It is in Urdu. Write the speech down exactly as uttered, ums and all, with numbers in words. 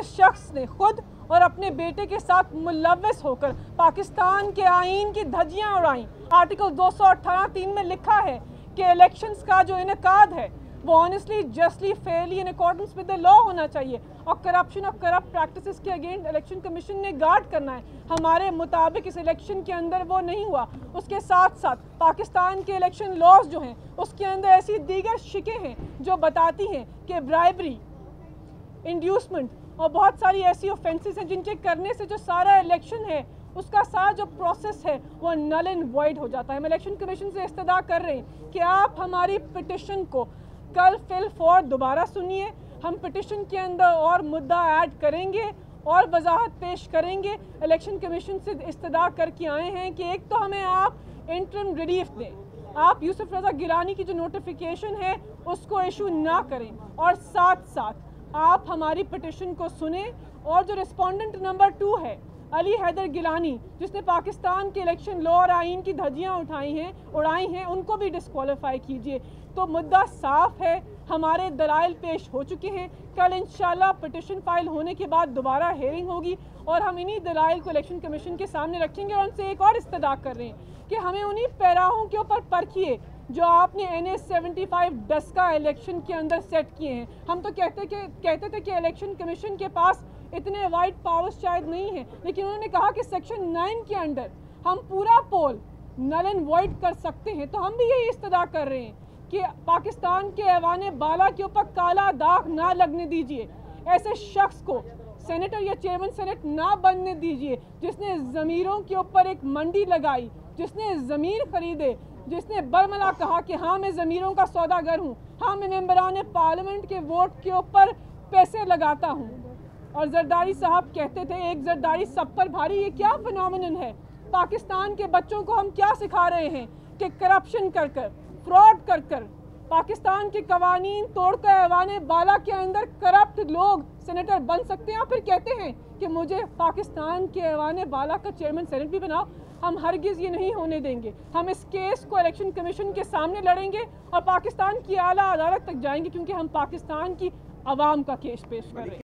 جس شخص نے خود اور اپنے بیٹے کے ساتھ ملوث ہو کر پاکستان کے آئین کی دھجیاں اڑائیں۔ آرٹیکل دو سو اٹھارہ تین میں لکھا ہے کہ الیکشنز کا جو انعقاد ہے وہ honestly justly fairly in accordance with the law ہونا چاہیے، اور کرپشن اور کرپٹ پریکٹسز کے اگینسٹ الیکشن کمیشن نے گارڈ کرنا ہے۔ ہمارے مطابق اس الیکشن کے اندر وہ نہیں ہوا۔ اس کے ساتھ ساتھ پاکستان کے الیکشن لاز جو ہیں اس کے اندر ایسی دیگر شکیں ہیں جو بتاتی ہیں کہ برائبری، انڈیوسمنٹ اور بہت ساری ایسی اوفینسز ہیں جن کے کرنے سے جو سارا الیکشن ہے اس کا سارا جو پروسیس ہے وہ نل اینڈ وائڈ ہو جاتا ہے۔ ہم الیکشن کمیشن سے استدعا کر رہے ہیں کہ آپ ہماری پٹیشن کو کل فل فور دوبارہ سنیے، ہم پٹیشن کے اندر اور مدعا ایڈ کریں گے اور وضاحت پیش کریں گے۔ الیکشن کمیشن سے استدعا کر کے آئے ہیں کہ ایک تو ہمیں آپ انٹرم ریلیف دیں، آپ یوسف رضا گیلانی کی جو نوٹیفیکیشن ہے اس کو ایشو نہ کریں، اور ساتھ ساتھ آپ ہماری پٹیشن کو سنیں، اور جو رسپونڈنٹ نمبر ٹو ہے علی حیدر گیلانی جس نے پاکستان کے الیکشن لا اور آئین کی دھجیاں اٹھائی ہیں اڑائی ہیں ان کو بھی ڈسکوالیفائی کیجیے۔ تو مدعا صاف ہے، ہمارے دلائل پیش ہو چکے ہیں، کل انشاءاللہ پٹیشن فائل ہونے کے بعد دوبارہ ہیئرنگ ہوگی اور ہم انہی دلائل کو الیکشن کمیشن کے سامنے رکھیں گے، اور ان سے ایک اور استدعا کر رہے ہیں کہ ہمیں انہی پیراہوں کے اوپر پرکھیے جو آپ نے N S seventy five Daska election کے اندر سیٹ کیے ہیں۔ ہم تو کہتے کہ کہتے تھے کہ الیکشن کمیشن کے پاس اتنے وائڈ پاورز شاید نہیں ہیں، لیکن انہوں نے کہا کہ سیکشن نائن کے انڈر ہم پورا پول نل اینڈ وائڈ کر سکتے ہیں۔ تو ہم بھی یہی استدعا کر رہے ہیں کہ پاکستان کے ایوان بالا کے اوپر کالا داغ نہ لگنے دیجیے، ایسے شخص کو سینیٹر یا چیئرمین سینٹ نہ بننے دیجیے جس نے ضمیروں کے اوپر ایک منڈی لگائی، جس نے ضمیر خریدے، جس نے برملا کہا کہ ہاں میں ضمیروں کا سوداگر ہوں، ہاں میں ممبران پارلیمنٹ کے ووٹ کے اوپر پیسے لگاتا ہوں۔ اور زرداری صاحب کہتے تھے ایک زرداری سب پر بھاری، یہ کیا فنومنن ہے؟ پاکستان کے بچوں کو ہم کیا سکھا رہے ہیں کہ کرپشن کر کر، فراڈ کر کر، پاکستان کے قوانین توڑ کر ایوان بالا کے اندر کرپٹ لوگ سینیٹر بن سکتے ہیں، اور پھر کہتے ہیں کہ مجھے پاکستان کے ایوان بالا کا چیئرمین سینٹ بھی بناؤ۔ ہم ہرگز یہ نہیں ہونے دیں گے۔ ہم اس کیس کو الیکشن کمیشن کے سامنے لڑیں گے اور پاکستان کی اعلیٰ عدالت تک جائیں گے، کیونکہ ہم پاکستان کی عوام کا کیس پیش کر رہے ہیں۔